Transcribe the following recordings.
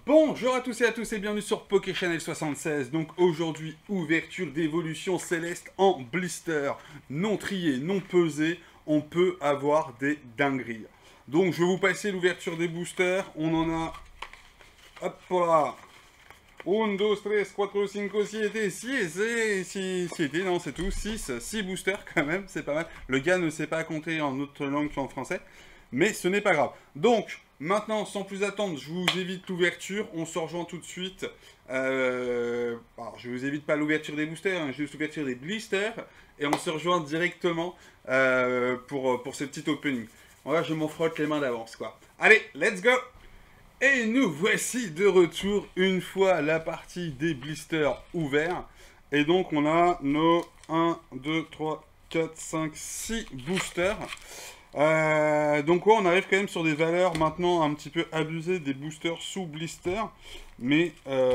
Bonjour à tous et bienvenue sur PokéChannel76. Donc aujourd'hui, ouverture d'évolution céleste en blister. Non trié, non pesé, on peut avoir des dingueries. Donc je vais vous passer l'ouverture des boosters. On en a... Hop là 1, 2, 3, 4, 5, 6, 7, non c'est tout, 6 boosters quand même, c'est pas mal. Le gars ne sait pas compter en autre langue qu'en français, mais ce n'est pas grave. Donc, maintenant, sans plus attendre, je vous évite l'ouverture, on se rejoint tout de suite. Alors, je vous évite pas l'ouverture des boosters, hein, juste l'ouverture des blisters, et on se rejoint directement pour ce petit opening. Voilà, je m'en frotte les mains d'avance, quoi. Allez, let's go! Et nous voici de retour une fois la partie des blisters ouverts. Et donc on a nos 1, 2, 3, 4, 5, 6 boosters. Donc ouais, on arrive quand même sur des valeurs maintenant un petit peu abusées des boosters sous blister. Mais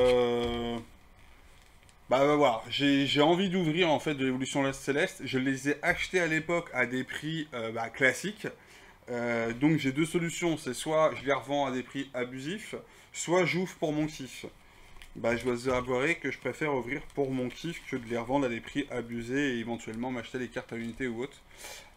voilà, j'ai envie d'ouvrir en fait de l'évolution céleste. Je les ai achetés à l'époque à des prix classiques. Donc j'ai deux solutions, c'est soit je les revends à des prix abusifs, soit j'ouvre pour mon kiff. Je dois avouer que je préfère ouvrir pour mon kiff que de les revendre à des prix abusés et éventuellement m'acheter des cartes à l'unité ou autre.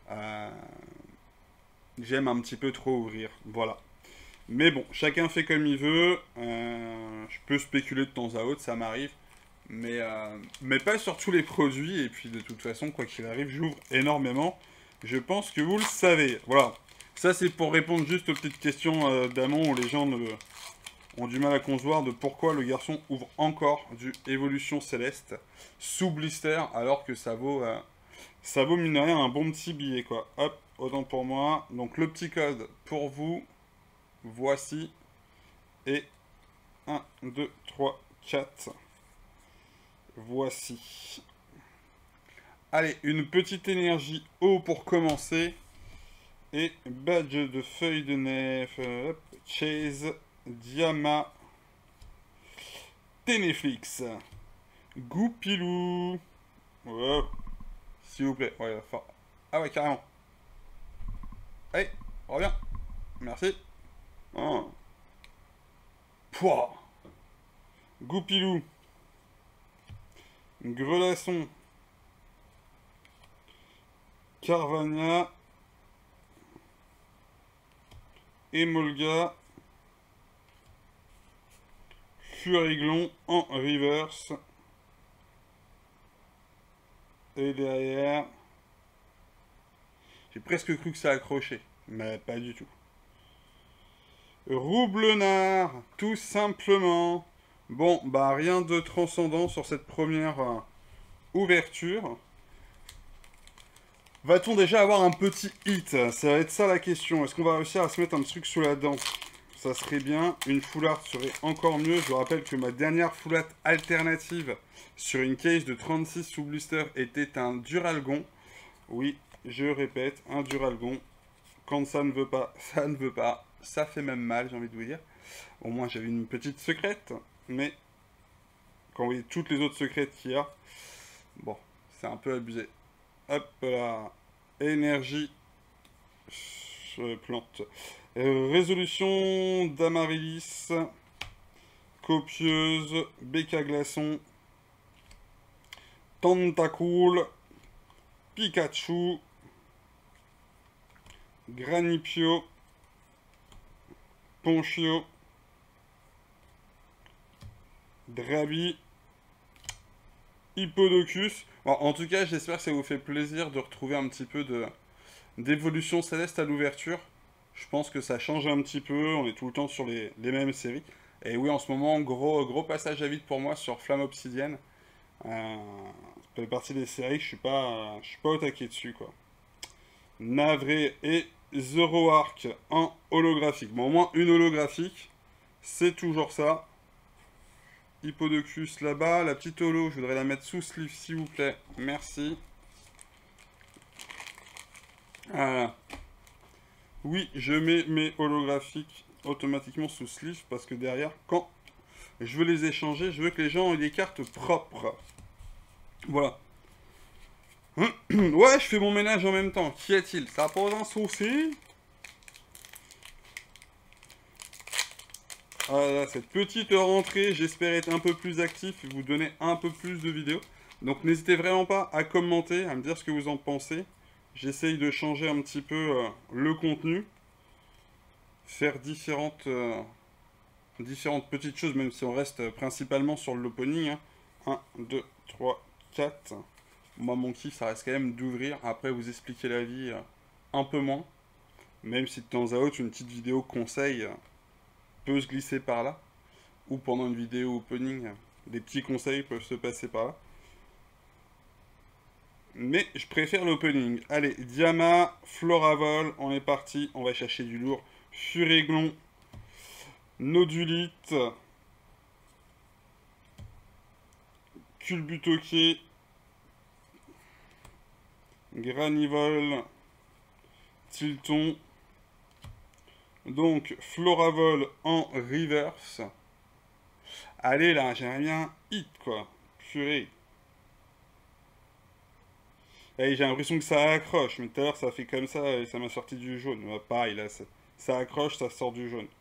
J'aime un petit peu trop ouvrir, voilà. Mais bon, chacun fait comme il veut, je peux spéculer de temps à autre, ça m'arrive. Mais pas sur tous les produits, et puis de toute façon, quoi qu'il arrive, j'ouvre énormément. Je pense que vous le savez, voilà. Ça, c'est pour répondre juste aux petites questions d'amont où les gens ont du mal à concevoir de pourquoi le garçon ouvre encore du Évolution Céleste sous blister, alors que ça vaut mine de rien un bon petit billet, quoi. Hop, autant pour moi. Donc, le petit code pour vous, voici. Et 1, 2, 3, 4. Voici. Allez, une petite énergie eau pour commencer. Et badge de feuille de nef, Chase, Diama, Ténéflix, Goupilou, oh, s'il vous plaît, ouais, enfin, ah ouais, carrément. Allez, reviens, merci. Oh. Pouah. Goupilou, Grelasson, Carvania, Emolga, Furiglon en reverse. Et derrière, j'ai presque cru que ça accrochait, mais pas du tout. Roublenard, tout simplement. Bon, rien de transcendant sur cette première ouverture. Va-t-on déjà avoir un petit hit? Ça va être ça la question. Est-ce qu'on va réussir à se mettre un truc sous la dent? Ça serait bien. Une full art serait encore mieux. Je vous rappelle que ma dernière full art alternative sur une case de 36 sous blister était un Duralgon. Oui, je répète, un Duralgon. Quand ça ne veut pas, ça ne veut pas. Ça fait même mal, j'ai envie de vous dire. Au moins, j'avais une petite secrète. Mais quand vous voyez toutes les autres secrètes qu'il y a, bon, c'est un peu abusé. Hop là, énergie, plante, résolution d'Amaryllis, copieuse, Béca Glaçon, Tentacool, Pikachu, Granipio, Ponchio, Drabi, Hippodocus. Bon, en tout cas, j'espère que ça vous fait plaisir de retrouver un petit peu d'évolution céleste à l'ouverture. Je pense que ça change un petit peu, on est tout le temps sur les mêmes séries. Et oui, en ce moment, gros passage à vide pour moi sur Flamme Obsidienne. Ça fait partie des séries que je suis pas au taquet dessus, quoi. Navré et Zoroark en holographique. Bon, au moins une holographique, c'est toujours ça. Hippodocus là-bas, la petite holo, je voudrais la mettre sous sleeve s'il vous plaît, merci. Voilà. Oui, je mets mes holographiques automatiquement sous sleeve parce que derrière, quand je veux les échanger, je veux que les gens aient des cartes propres. Voilà. Ouais, je fais mon ménage en même temps. Qu'y a-t-il? Ça pose un souci? Voilà, cette petite rentrée, j'espère être un peu plus actif et vous donner un peu plus de vidéos. Donc n'hésitez vraiment pas à commenter, à me dire ce que vous en pensez. J'essaye de changer un petit peu le contenu, faire différentes petites choses, même si on reste principalement sur l'opening. 1, 2, 3, 4. Moi, mon kiff, ça reste quand même d'ouvrir. Après, vous expliquer la vie un peu moins. Même si de temps à autre, une petite vidéo conseil peut se glisser par là. Ou pendant une vidéo opening, des petits conseils peuvent se passer par là. Mais je préfère l'opening. Allez, Diama, Floravol, on est parti. On va chercher du lourd. Furéglon, Nodulite, Culbutoquet, Granivol, Tilton. Donc, Floravol en reverse. Allez là, j'aimerais bien hit quoi. Purée. Hey, j'ai l'impression que ça accroche, mais tout à l'heure ça fait comme ça et ça m'a sorti du jaune. Ouais, pareil là, ça accroche, ça sort du jaune.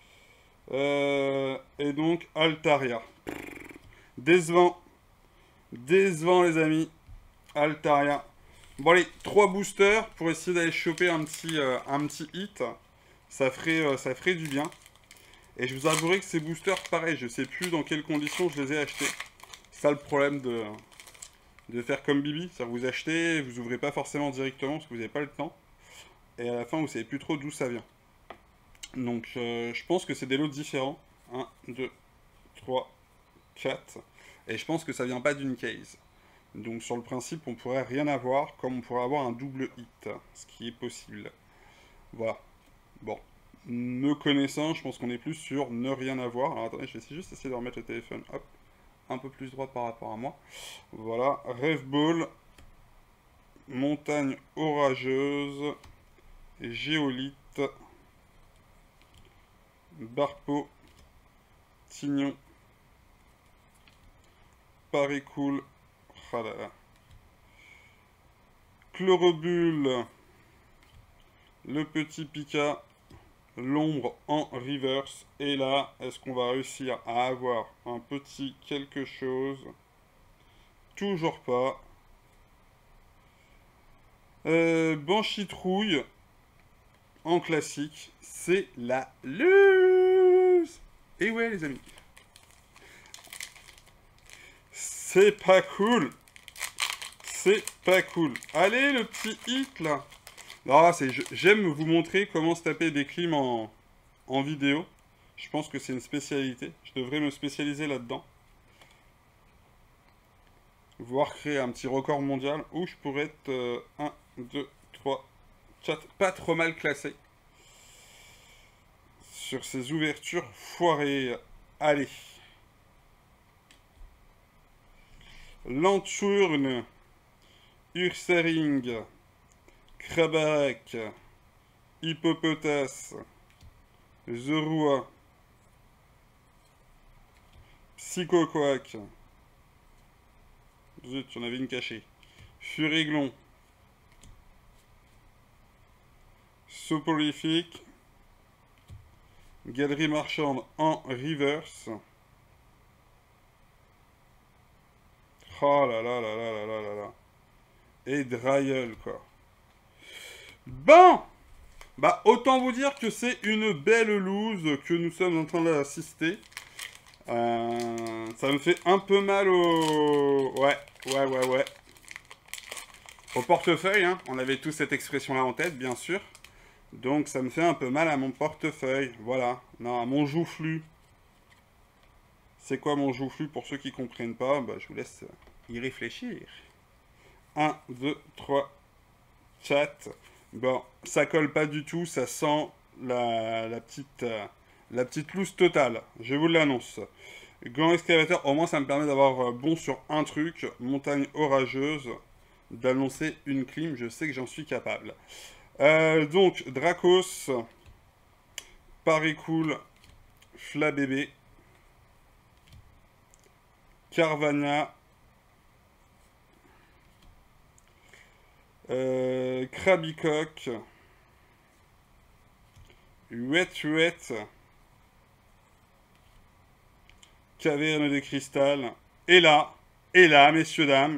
Et donc, Altaria. Décevant. Décevant les amis. Altaria. Bon allez, 3 boosters pour essayer d'aller choper un petit hit. Ça ferait du bien. Et je vous avouerai que ces boosters, pareil, je sais plus dans quelles conditions je les ai achetés. C'est ça le problème de faire comme Bibi. C'est-à-dire que vous achetez, vous ouvrez pas forcément directement parce que vous n'avez pas le temps. Et à la fin, vous savez plus trop d'où ça vient. Donc je pense que c'est des lots différents. 1, 2, 3, 4. Et je pense que ça vient pas d'une case. Donc sur le principe, on pourrait rien avoir, comme on pourrait avoir un double hit. Ce qui est possible. Voilà. Bon. Me connaissant, je pense qu'on est plus sur ne rien avoir. Alors attendez, je vais juste essayer de remettre le téléphone, hop, un peu plus droit par rapport à moi. Voilà, Rêve Ball, Montagne Orageuse, Géolite, Barpo, Tignon, Paris Cool, ah là là. Chlorobule, le petit Pika, l'ombre en reverse. Et là, est-ce qu'on va réussir à avoir un petit quelque chose? Toujours pas. Banchitrouille en classique. C'est la luz. Et ouais, les amis. C'est pas cool. C'est pas cool. Allez, le petit hit, là. Alors là, j'aime vous montrer comment se taper des clims en vidéo. Je pense que c'est une spécialité. Je devrais me spécialiser là-dedans. Voire créer un petit record mondial où je pourrais être 1, 2, 3, 4, pas trop mal classé. Sur ces ouvertures foirées. Allez. Lanturne, Ursaring, Krabarak, Hippopotas, Zorua, Psychoquack. Zut, j'en avais une cachée. Furéglon. Soporifique. Galerie marchande en reverse. Oh là là là là là là là là. Et Dryel, quoi. Bon! Bah, autant vous dire que c'est une belle loose que nous sommes en train d'assister. Ça me fait un peu mal au... Ouais. Au portefeuille, hein. On avait tous cette expression-là en tête, bien sûr. Donc, ça me fait un peu mal à mon portefeuille. Voilà. Non, à mon joufflu. C'est quoi mon joufflu pour ceux qui ne comprennent pas? Bah, je vous laisse y réfléchir. 1, 2, 3, 4. Bon, ça colle pas du tout. Ça sent la petite loose totale. Je vous l'annonce. Grand excavateur, au moins ça me permet d'avoir bon sur un truc. Montagne orageuse. D'annoncer une clim. Je sais que j'en suis capable. Donc, Dracos. Paris Cool. Flabébé. Carvana. Krabicoque. Huet. Caverne de cristal. Et là, messieurs, dames.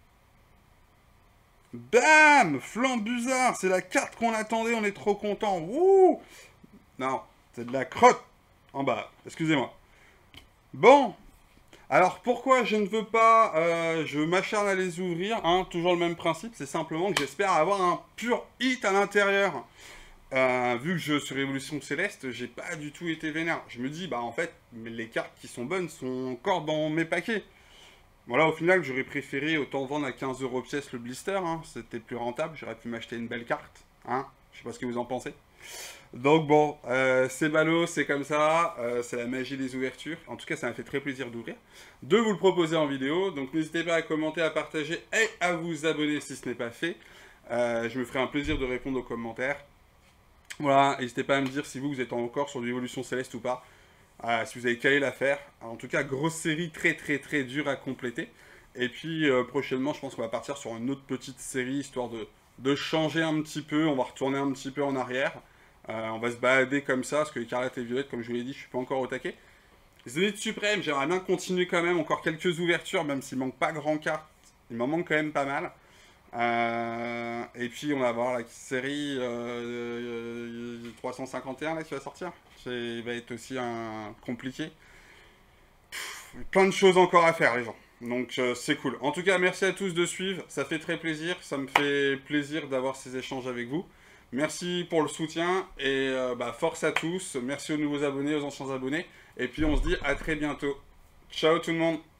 Bam! Flambuzard, c'est la carte qu'on attendait, on est trop content. Wouh! Non, c'est de la crotte en bas, excusez-moi. Bon, alors pourquoi je ne veux pas, je m'acharne à les ouvrir, hein, toujours le même principe, c'est simplement que j'espère avoir un pur hit à l'intérieur. Vu que je suis Révolution Céleste, j'ai pas du tout été vénère. Je me dis, bah en fait, les cartes qui sont bonnes sont encore dans mes paquets. Voilà, au final, j'aurais préféré autant vendre à 15 € pièce le blister, hein, c'était plus rentable, j'aurais pu m'acheter une belle carte, hein, je sais pas ce que vous en pensez. Donc bon, c'est ballot, c'est comme ça, c'est la magie des ouvertures. En tout cas, ça m'a fait très plaisir d'ouvrir, de vous le proposer en vidéo. Donc n'hésitez pas à commenter, à partager et à vous abonner si ce n'est pas fait. Je me ferai un plaisir de répondre aux commentaires. Voilà, n'hésitez pas à me dire si vous êtes encore sur l'Évolution Céleste ou pas. Si vous avez calé l'affaire. En tout cas, grosse série très dure à compléter. Et puis prochainement, je pense qu'on va partir sur une autre petite série, histoire de changer un petit peu. On va retourner un petit peu en arrière. On va se balader comme ça, parce que Écarlate et Violette, comme je vous l'ai dit, je suis pas encore au taquet. Zénith Suprême, j'aimerais bien continuer quand même, encore quelques ouvertures, même s'il manque pas grand cartes. Il m'en manque quand même pas mal. Et puis on va voir la série 351 là, qui va sortir. Il va être aussi compliqué. Plein de choses encore à faire les gens. Donc c'est cool. En tout cas, merci à tous de suivre. Ça fait très plaisir. Ça me fait plaisir d'avoir ces échanges avec vous. Merci pour le soutien. Et force à tous. Merci aux nouveaux abonnés, aux anciens abonnés. Et puis on se dit à très bientôt. Ciao tout le monde.